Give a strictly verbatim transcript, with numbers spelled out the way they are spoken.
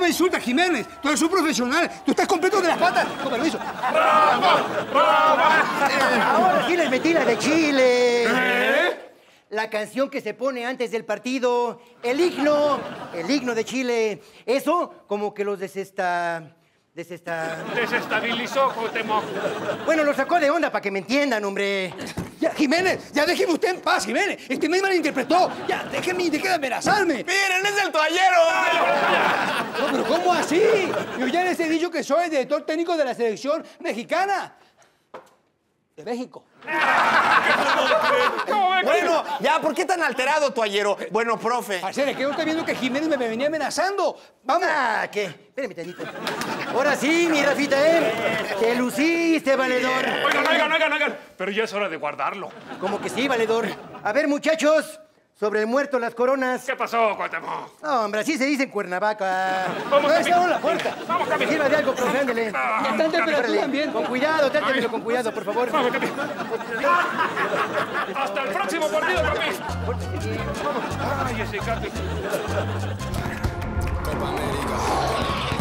insulta a Jiménez. Tú eres un profesional. Tú estás completo de las patas. Con permiso. ¡Bravo! ¡Bravo! Ahora sí les metí la de Chile. ¿Eh? La canción que se pone antes del partido. El himno. El himno de Chile. Eso como que los desesta... Desesta... Desestabilizó, Cuauhtémoc. Bueno, lo sacó de onda para que me entiendan, hombre. Ya, Jiménez, ya déjeme usted en paz, Jiménez. Este me malinterpretó. Ya, déjeme, deje de amenazarme. ¡Miren, es el toallero! No, pero ¿cómo así? Yo ya les he dicho que soy el director técnico de la selección mexicana. De México. Bueno, ya, ¿por qué tan alterado, toallero? Bueno, profe. Parcero, que yo estoy viendo que Jiménez me, me venía amenazando. Vamos. Ah, ¿qué? Espérame tantito. Ahora sí, mi Rafita, ¿eh? Te luciste, valedor. Oigan, oigan, oigan, oigan. Pero ya es hora de guardarlo. Como que sí, valedor. A ver, muchachos, sobre el muerto las coronas. ¿Qué pasó, Cuauhtémoc? No, hombre, así se dice en Cuernavaca. Vamos, No, Capi. esa la puerta. Vamos, Capi. Que sirva de algo, profe, ándele. Ah, Está en temperatura Órale. ambiente. Con cuidado, trátemelo con cuidado, por favor. Vamos, Capi. Hasta el próximo partido, Capi. Ay, ese Capi. Copa América.